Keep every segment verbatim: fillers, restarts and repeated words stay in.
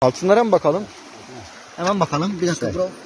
Altınlara mı bakalım? Hemen bakalım. Bir dakika bro.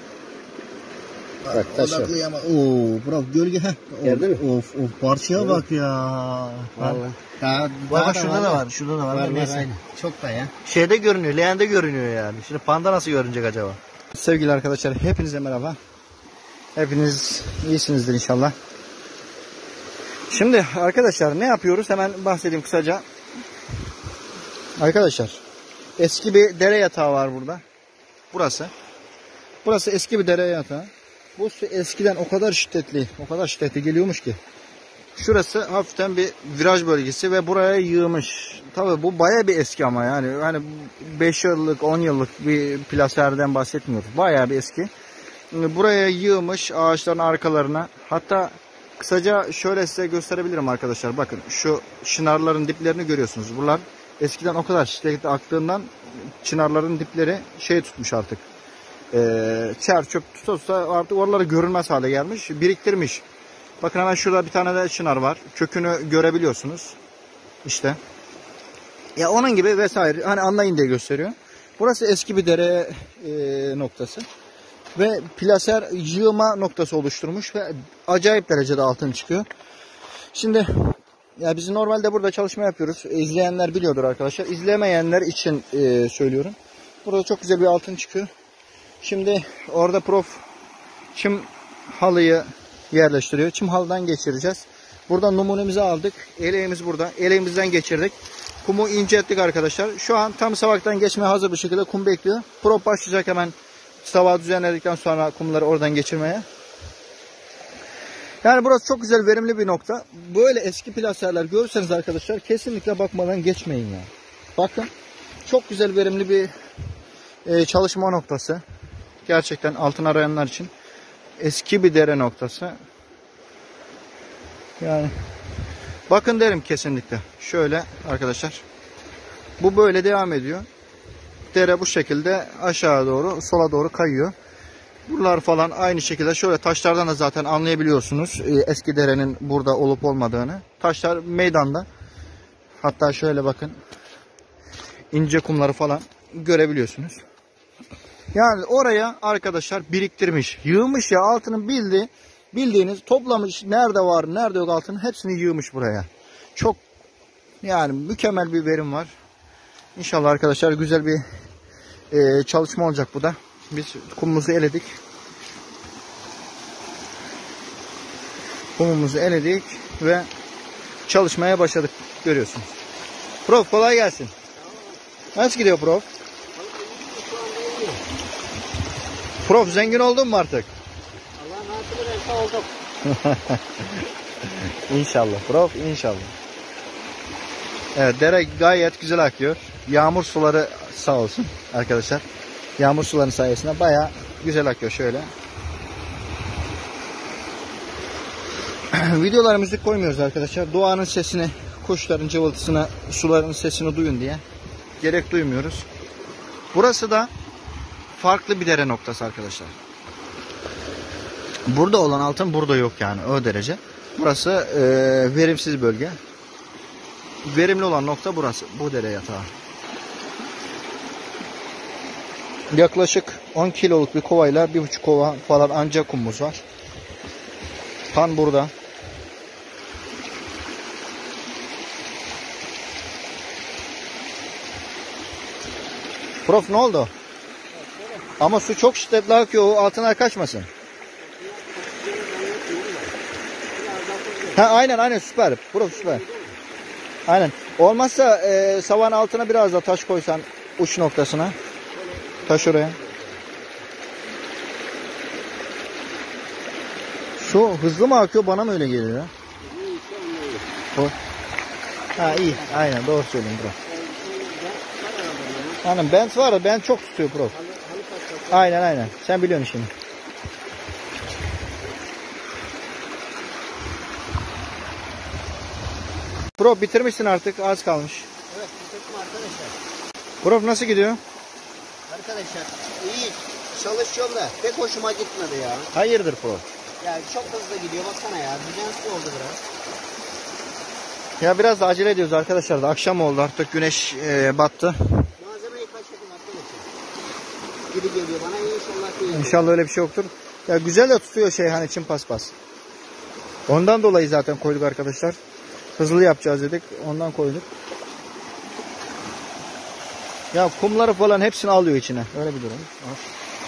Bak taş yok. Oo bro gölge. Geldi mi? Of of parçaya bak ya. Vallahi. Daha, Daha bak da şurada var da ya. var. Şurada da var. Var, var, Neyse. aynen. Çok da ya. Şeyde görünüyor, leğende görünüyor yani. Şimdi panda nasıl görünecek acaba? Sevgili arkadaşlar, hepinize merhaba. Hepiniz iyisinizdir inşallah. Şimdi arkadaşlar ne yapıyoruz? Hemen bahsedeyim kısaca. Arkadaşlar, eski bir dere yatağı var burada. Burası. Burası eski bir dere yatağı. Bu su eskiden o kadar şiddetli, o kadar şiddetli geliyormuş ki. Şurası hafiften bir viraj bölgesi ve buraya yığmış. Tabii bu baya bir eski ama yani hani beş yıllık, on yıllık bir plaserden bahsetmiyoruz. Baya bir eski. Buraya yığmış ağaçların arkalarına. Hatta kısaca şöyle size gösterebilirim arkadaşlar. Bakın şu çınarların diplerini görüyorsunuz. Bunlar eskiden o kadar şiddetli aktığından çınarların dipleri şey tutmuş artık. Ee, çer çöp tutarsa artık oraları görünmez hale gelmiş. Biriktirmiş. Bakın hemen şurada bir tane de çınar var. Kökünü görebiliyorsunuz. İşte. Ya onun gibi vesaire. Hani anlayın diye gösteriyor. Burası eski bir dere e, noktası. Ve plaser yığma noktası oluşturmuş ve acayip derecede altın çıkıyor. Şimdi ya biz normalde burada çalışma yapıyoruz. İzleyenler biliyordur arkadaşlar. İzlemeyenler için e, söylüyorum. Burada çok güzel bir altın çıkıyor. Şimdi orada prof çim halıyı yerleştiriyor. Çim halıdan geçireceğiz. Buradan numunemizi aldık. Eleğimiz burada. Eleğimizden geçirdik. Kumu incelttik arkadaşlar. Şu an tam savaktan geçmeye hazır bir şekilde kum bekliyor. Prof başlayacak hemen savağı düzenledikten sonra kumları oradan geçirmeye. Yani burası çok güzel, verimli bir nokta. Böyle eski plaserler görürseniz arkadaşlar kesinlikle bakmadan geçmeyin ya. Bakın çok güzel, verimli bir e, çalışma noktası. Gerçekten altın arayanlar için eski bir dere noktası. Yani bakın derim kesinlikle. Şöyle arkadaşlar. Bu böyle devam ediyor. Dere bu şekilde aşağı doğru, sola doğru kayıyor. Buralar falan aynı şekilde. Şöyle taşlardan da zaten anlayabiliyorsunuz eski derenin burada olup olmadığını. Taşlar meydanda. Hatta şöyle bakın. İnce kumları falan görebiliyorsunuz. Yani oraya arkadaşlar biriktirmiş, yığmış ya altının bildiği, bildiğiniz toplamış, nerede var, nerede yok altının hepsini yığmış buraya. Çok yani mükemmel bir verim var. İnşallah arkadaşlar güzel bir e, çalışma olacak bu da. Biz kumumuzu eledik. Kumumuzu eledik ve çalışmaya başladık, görüyorsunuz. Prof kolay gelsin. Nasıl gidiyor prof? Prof zengin oldun mu artık? Allah'ın hatırı olduk. İnşallah prof, inşallah. Evet, dere gayet güzel akıyor. Yağmur suları sağ olsun arkadaşlar. Yağmur sularının sayesinde bayağı güzel akıyor şöyle. Videolara müzik koymuyoruz arkadaşlar. Doğanın sesini, kuşların cıvıltısını, suların sesini duyun diye. Gerek duymuyoruz. Burası da farklı bir dere noktası arkadaşlar. Burada olan altın burada yok yani, o derece. Burası e, verimsiz bölge. Verimli olan nokta burası. Bu dere yatağı. Yaklaşık on kiloluk bir kovayla bir buçuk kova falan ancak kumumuz var. Pan burada. Prof ne oldu? Ama su çok şiddetli akıyor. O altına kaçmasın. Ha, aynen aynen süper. Prof süper. Aynen. Olmazsa e, savan altına biraz da taş koysan uç noktasına. Taş oraya. Su hızlı mı akıyor, bana mı öyle geliyor? O. Ha iyi. Aynen doğru söylüyorsun prof. Aynen bent var ya, bent çok tutuyor prof. Aynen aynen. Sen biliyorsun şimdi. Prof bitirmişsin artık, az kalmış. Evet bitirdim arkadaşlar. Prof nasıl gidiyor? Arkadaşlar iyi çalışıyorum da pek hoşuma gitmedi ya. Hayırdır prof? Yani çok hızlı gidiyor baksana ya. Düzensiz oldu biraz. Ya biraz da acele ediyoruz arkadaşlar da, akşam oldu artık, güneş e, battı. Malzemeyi kaçırdım arkadaşlar. gibi geliyor bana. İnşallah değil. İnşallah öyle bir şey yoktur. Ya güzel de tutuyor şey hani çim paspas. Ondan dolayı zaten koyduk arkadaşlar. Hızlı yapacağız dedik. Ondan koyduk. Ya kumları falan hepsini alıyor içine. Öyle bir durum. Al.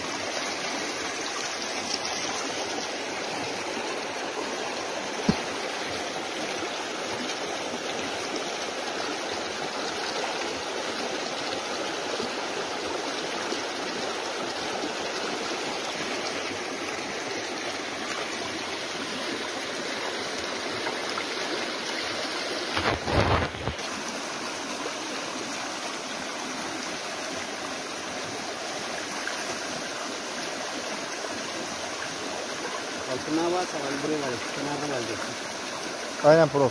Altına varsa ben buraya var. Kenarda var diyorsun. Aynen prof.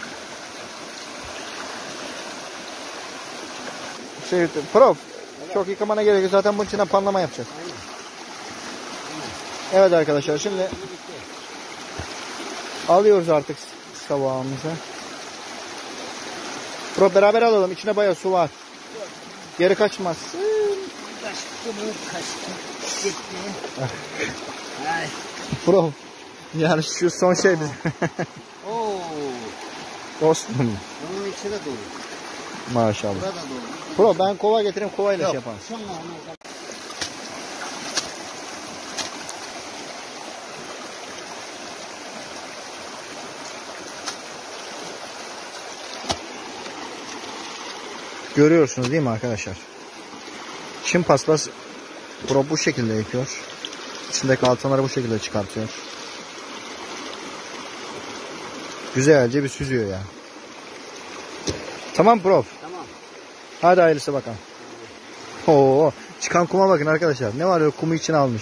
Şey, prof. Evet. Çok yıkamana gerek yok. Zaten bunun içinden panlama yapacağız. Aynen. Evet arkadaşlar şimdi alıyoruz artık savağımızı. Prof beraber alalım. İçine bayağı su var. Geri kaçmaz. Kaçtı mı? Kaçtı. Gitti. Ay. Prof. Yani şu son şey bizim. Oo. Dostum. Bunun içi de dolu. Maşallah. Burada da dolu. Prof ben kova getireyim kovayla Yok. şey yapalım. Şunla onu. Görüyorsunuz değil mi arkadaşlar? Çim paspas Prof bu şekilde yapıyor. İçindeki altınları bu şekilde çıkartıyor. Güzelce bir süzüyor ya. Tamam Prof. Tamam. Hadi hayırlısı bakalım. Oo, çıkan kuma bakın arkadaşlar. Ne var öyle kumu içine almış.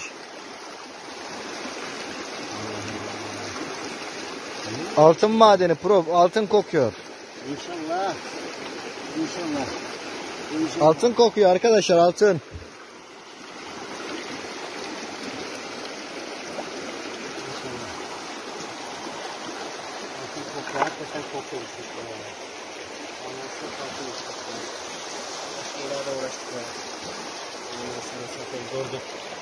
Altın madeni Prof. Altın kokuyor. İnşallah. İnşallah. İnşallah. Altın kokuyor arkadaşlar altın. Hakikaten kokuyor. Ondan çok farklı bir şey. Başka yerlerde uğraştık ya. Ondan sonra zaten durduk.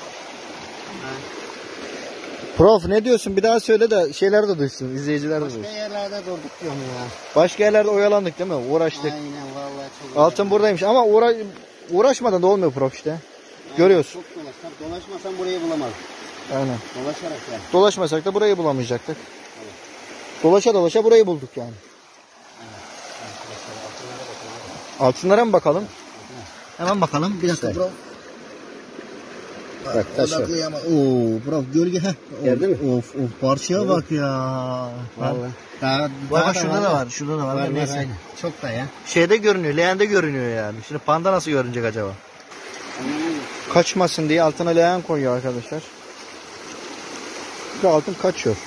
Prof ne diyorsun? Bir daha söyle de şeyler de duysun. İzleyiciler de duysun. Başka yerlerde durduk diyorum ya. Başka yerlerde oyalandık değil mi? Uğraştık. Aynen vallahi çok. Altın buradaymış ama uğra uğraşmadan da olmuyor Prof işte. Aynen, görüyorsun. Çok dolaş. Tabii dolaşmasan burayı bulamaz. Aynen. Dolaşarak ya. Dolaşmasak da burayı bulamayacaktık. Evet. Dolaşa dolaşa burayı bulduk yani. Altınlara mı bakalım? Hemen bakalım. Bir dakika bro. Bak taş var. Oo bro gölge. Geldi mi? Of of parçaya bak ya. Vallahi. Daha, Bak bak şurada da var. Şurada da var. var Neyse. aynen. Çok da ya. Şeyde görünüyor. Leğende görünüyor yani. Şimdi panda nasıl görünecek acaba? Hmm. Kaçmasın diye altına leğen koyuyor arkadaşlar. Bu altın kaçıyor.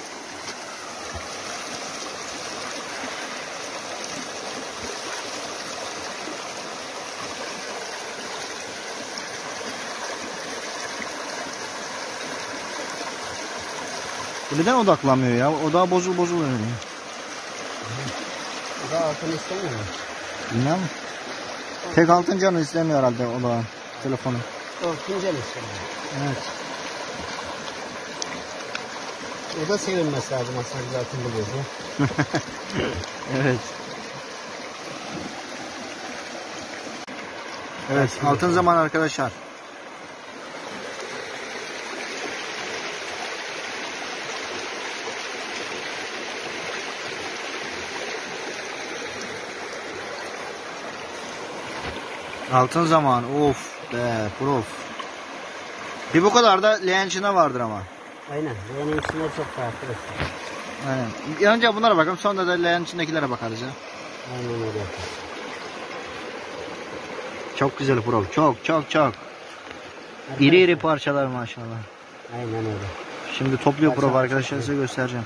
Bu neden odaklanmıyor ya? Odağı bozul bozul öyle. O da altını istemiyor mu? Bilmem. Tek altın canı istemiyor herhalde odağın. Telefonu. O fincan istemiyor. Evet. O da sevinmesi lazım aslında biz altın buluyoruz ya. Evet. Evet, altın zaman arkadaşlar. Altın zamanı. Of be prof. Bir bu kadar da leğencine vardır ama. Aynen. Leğenin içinde çok farklı. Aynen. Önce bunlara bakalım, sonra da leğenin içindekilere bakarız ya. Aynen öyle. Çok güzel prof. Çok çok çok. İri iri parçalar maşallah. Aynen öyle. Şimdi topluyor prof Parça- arkadaşlar, size göstereceğim.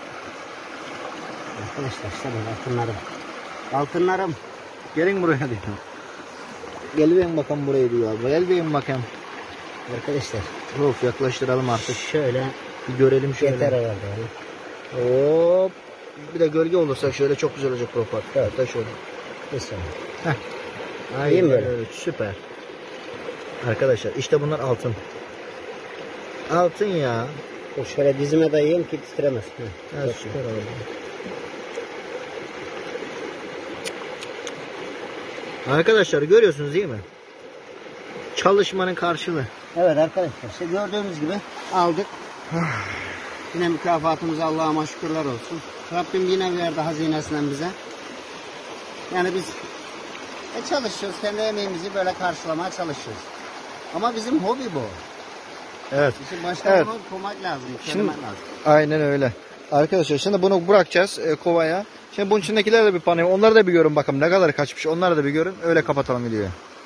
Arkadaşlar işte böyle altınlarım. Altınlarım. Gelin buraya diyor. Gel beyin bakalım buraya diyor. Gel beyin bakalım. Arkadaşlar. Prof yaklaştıralım artık. Şöyle. Bir görelim şöyle. Yeter herhalde yani. Hop. Bir de gölge olursa şöyle çok güzel olacak prof. Evet da şöyle. Mesela. Heh. İyi mi böyle? Evet, süper. Arkadaşlar işte bunlar altın. Altın ya. Dur şöyle dizime dayayayım ki titremez. Heh, Ha, çok süper oldu. Arkadaşlar görüyorsunuz değil mi? Çalışmanın karşılığı. Evet arkadaşlar, işte gördüğünüz gibi aldık. Yine mükafatımız Allah'a şükürler olsun. Rabbim yine verdi hazinesinden bize. Yani biz e, çalışıyoruz, kendi emeğimizi böyle karşılamaya çalışıyoruz. Ama bizim hobi bu. Evet. Bizim başta Evet. bunu koymak lazım, Şimdi- söylemek lazım. Aynen öyle. Arkadaşlar şimdi bunu bırakacağız e, kovaya. Şimdi bunun içindekiler de bir panel. Onları da bir görün bakalım ne kadar kaçmış. Onları da bir görün. Öyle kapatalım videoyu.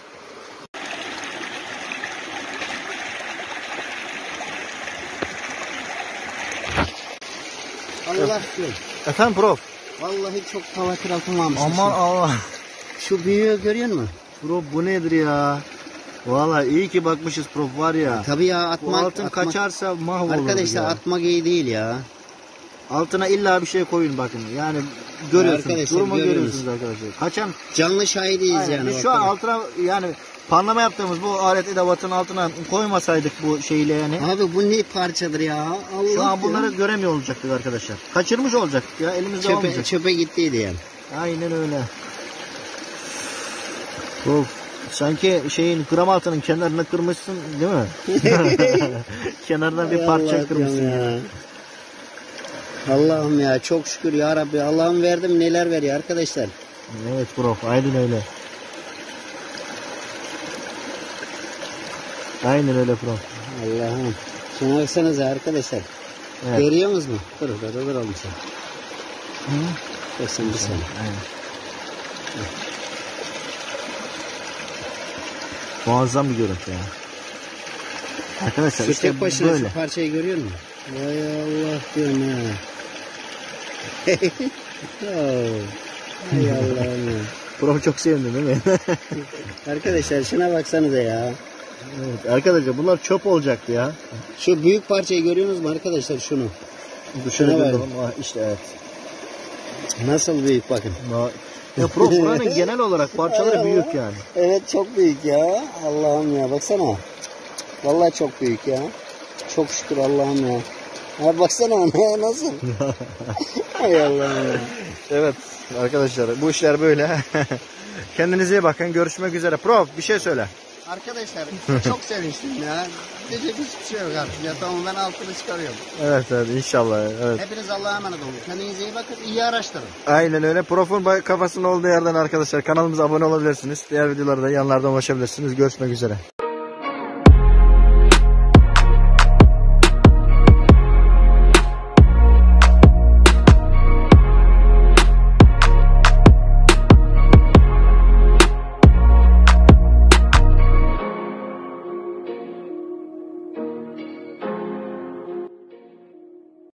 Allah diyor. Efendim prof. Vallahi çok tavakir altın varmış. Aman Allah. Şu büyüğü görüyor musun? Prof bu nedir ya? Vallahi iyi ki bakmışız prof var ya. Tabii ya, Bu atmak. altın atmak- kaçarsa mahvolur. Arkadaşlar ya. atmak iyi değil ya. Altına illa bir şey koyun bakın. Yani görüyorsunuz. Arkadaşlar, Durumu görüyoruz. görüyorsunuz arkadaşlar. Kaçan. Canlı şahidiyiz Aynen. yani. Biz şu an bakalım. altına yani panlama yaptığımız bu alet edevatın altına koymasaydık bu şeyle yani. Abi bu ne parçadır ya? Allah Şu an ya. bunları göremiyor olacaktık arkadaşlar. Kaçırmış olacaktık ya, elimizde çöpe, olmayacak. çöpe gittiydi yani. Aynen öyle. Of, sanki şeyin gram altının kenarını kırmışsın değil mi? Kenarına bir Ay parça Allah kırmışsın diyorum ya. ya. Allah'ım ya, çok şükür ya Rabbi. Allah'ım verdim, neler veriyor arkadaşlar. Evet prof, aynen öyle. Aynen öyle prof. Allah'ım. Şuna baksanıza arkadaşlar. Evet. Görüyor musunuz mu? Dur dur dur dur oğlum sen. Hı? Dur sen bir saniye. Aynen. Muazzam bir görüntü ya. Arkadaşlar Şu işte tek başına böyle. şu parçayı görüyor musun? Vay Allah diyorum ha. Oh. Hay Allah'ım ya. Prof çok sevindi değil mi? Arkadaşlar şuna baksanıza ya. Evet, arkadaşlar bunlar çöp olacaktı ya. Şu büyük parçayı görüyorsunuz mu arkadaşlar, şunu? Şöyle Şuna bir bak. bakalım. Ah, işte evet. Nasıl büyük bakın. Ma- Ya prof buranın genel olarak parçaları Hay büyük Allah. yani. Evet, çok büyük ya. Allah'ım ya, baksana. Vallahi çok büyük ya. Çok şükür Allah'ım ya. Ha baksana ona nasıl? Hay Allah'ım ya. Evet arkadaşlar bu işler böyle. Kendinize iyi bakın. Görüşmek üzere. Prof bir şey söyle. Arkadaşlar çok sevinçliyim ya. Diyecek hiçbir şey yok artık ya. Tamam, ben altını çıkarıyorum. Evet evet inşallah. Evet. Hepiniz Allah'a emanet olun. Kendinize iyi bakın. İyi araştırın. Aynen öyle. Prof'un bay- kafasının olduğu yerden arkadaşlar kanalımıza abone olabilirsiniz. Diğer videolarda yanlardan ulaşabilirsiniz. Görüşmek üzere.